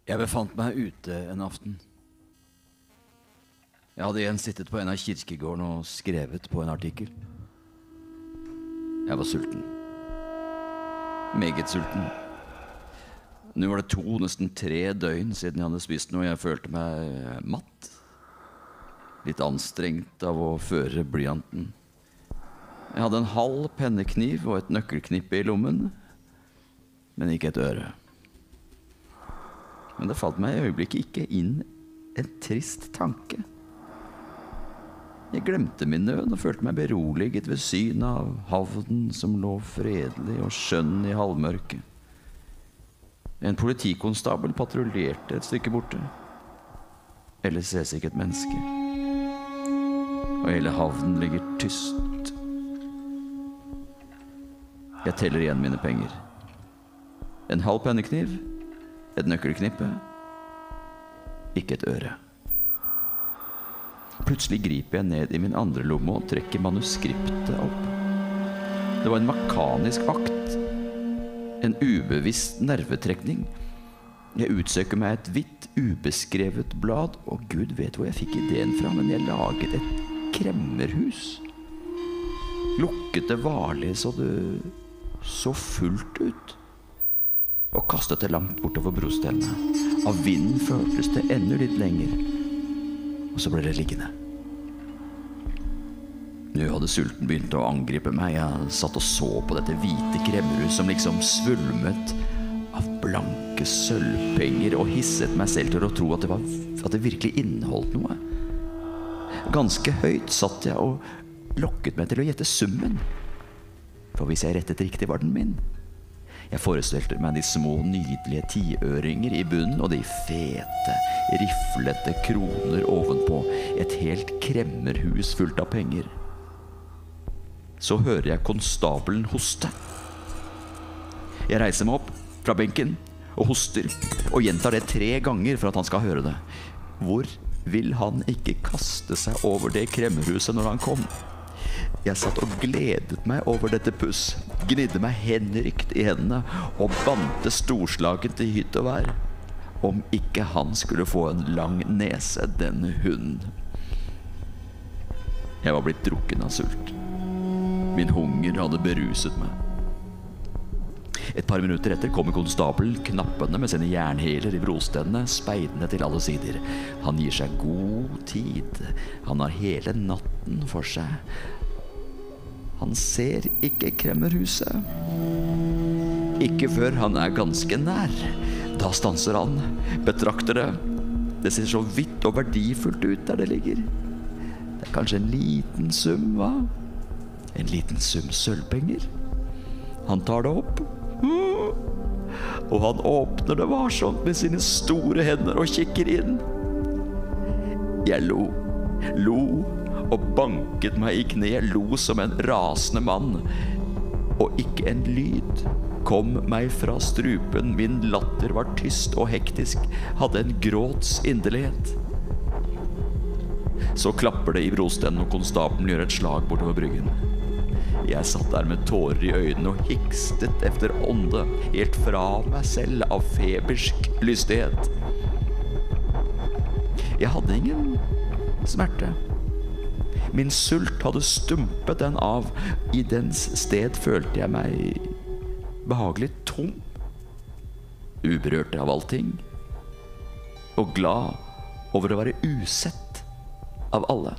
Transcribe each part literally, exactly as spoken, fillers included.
Jeg befant meg ute en aften. Jeg hadde igjen sittet på en av kirkegårdene og skrevet på en artikkel. Jeg var sulten. Meget sulten. Nå var det to, nesten tre døgn siden jeg hadde spist noe. Jeg følte meg matt. Litt anstrengt av å føre blyanten. Jeg hadde en halv pennekniv og et nøkkelknippe i lommen, men ikke et øre. Men det falt meg i øyeblikket ikke inn en trist tanke. Jeg glemte min nød og følte meg beroliget ved syn av havnen som lå fredelig og skjønn i halvmørket. En politikonstabel patruljerte et stykke borte. Ellers ses ikke et menneske. Og hele havnen ligger tyst. Jeg teller igjen mine penger. En halv pennekniv, et nøkkelknippe, ikke et øre. Plutselig griper jeg ned i min andre lomme og trekker manuskriptet opp. Det var en mekanisk akt, en ubevisst nervetrekning. Jeg utsøker meg et hvitt, ubeskrevet blad, og Gud vet hvor jeg fikk ideen fra, men jeg laget et kremmerhus. Lukket det varlig så det så fullt ut, og kastet det langt bortover brostenene. Av vinden føltes det enda litt lenger, og så ble det liggende. Nå hadde sulten begynt å angripe meg. Jeg satt og så på dette hvite kremmerhus som liksom svulmet av blanke sølvpenger, og hisset meg selv til å tro at det, var, at det virkelig inneholdt noe. Ganske høyt satt jeg og lokket meg til å gjette summen. For hvis jeg rettet riktig, var den min. Jeg forestilte meg de små, nydelige tiøringer i bunnen, og de fete, riflete kroner ovenpå. Et helt kremmerhus fullt av penger. Så hører jeg konstabelen hoste. Jeg reiser meg opp fra benken og hoster, og gjentar det tre ganger for at han skal høre det. Hvor vil han ikke kaste seg over det kremmerhuset når han kom? Jeg satt og gledet meg over dette puss, gnidde meg henrykt i hendene og bante storslaget til hytt og vær. Om ikke han skulle få en lang nese, denne hunden. Jeg var blitt drukken av sult. Min hunger hadde beruset meg. Et par minutter etter kommer konstabelen knappende med sine jernheler i brostenene, speidende til alle sider. Han gir seg god tid. Han har hele natten for seg. Han ser ikke kremmerhuset. Ikke før han er ganske nær. Da stanser han, betrakter det. Det ser så hvitt og verdifullt ut der det ligger. Det er kanskje en liten sum, hva? En liten sum sølvpenger. Han tar det opp. Og han åpner det varsomt med sine store hender og kikker inn. Jeg lo, lo og banket meg i kne, lo som en rasende mann. Og ikke en lyd kom meg fra strupen. Min latter var tyst og hektisk, hadde en gråts inderlighet. Så klapper det i brosteinen, og konstabelen gjør et slag bortover bryggen. Jeg satt der med tårer i øynene og hikstet efter ånde, helt fra meg selv av febersk lystighet. Jeg hadde ingen smerte. Min sult hadde stumpet den av. I dens sted følte jeg meg behagelig tom, uberørt av allting, og glad over å være usett av alle.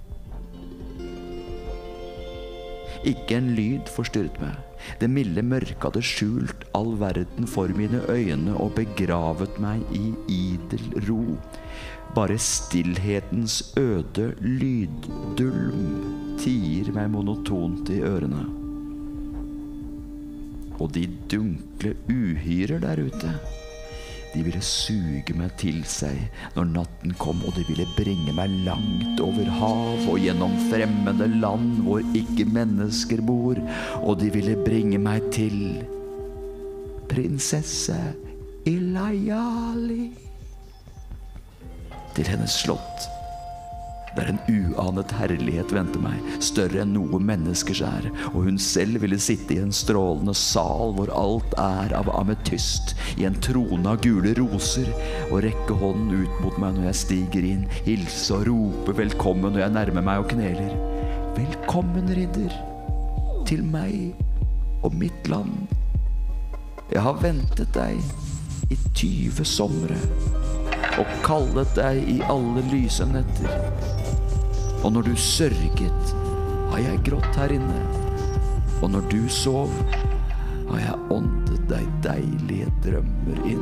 Ikke en lyd forstyrret meg. Det milde mørket hadde skjult all verden for mine øyne og begravet meg i idel ro. Bare stillhetens øde lyddulm tier meg monotont i ørene. Og de dunkle uhyrer der ute, de ville suge meg til seg når natten kom, og de ville bringe meg langt over hav og gjennom fremmede land hvor ikke mennesker bor, og de ville bringe meg til prinsesse Ilayali, til hennes slott Der en uanet herlighet venter meg, større enn noe menneskers er, og hun selv ville sitte i en strålende sal hvor alt er av ametyst, i en trone av gule roser, og rekke hånden ut mot meg når jeg stiger inn, hilse og rope velkommen når jeg nærmer meg og kneler. Velkommen, ridder, til meg og mitt land. Jeg har ventet deg i tyve somre, og kallet deg i alle lyse netter. Og når du sørget, har jeg grått her inne. Og når du sov, har jeg åndet deg deilige drømmer inn.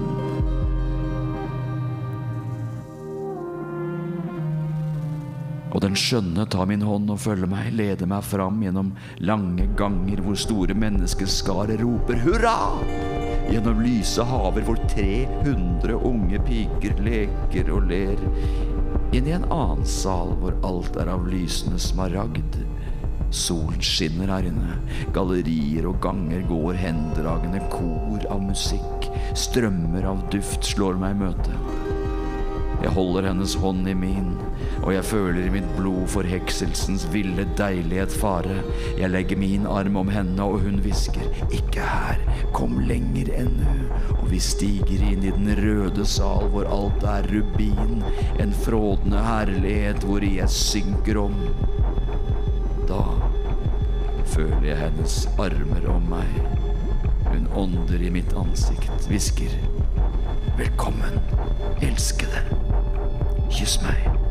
Og den skjønne tar min hånd og følger meg, leder meg fram gjennom lange ganger hvor store menneskeskarer roper hurra! Gjennom lyse haver hvor tre hundre unge piker leker og ler. Inn i en annen sal hvor alt er av lysende smaragd. Solen skinner her inne. Gallerier og ganger går hendragende kor av musikk. Strømmer av duft slår meg i møte. Jeg holder hennes hånd i min, og jeg føler i mitt blod forhekselsens ville deilighet fare. Jeg legger min arm om henne, og hun hvisker, ikke her, kom lenger ennå. Og vi stiger inn i den røde sal hvor alt er rubin, en frådende herlighet hvor jeg synker om. Da føler jeg hennes armer om meg. Hun ånder i mitt ansikt, hvisker, velkommen, elskede. Kyss meg.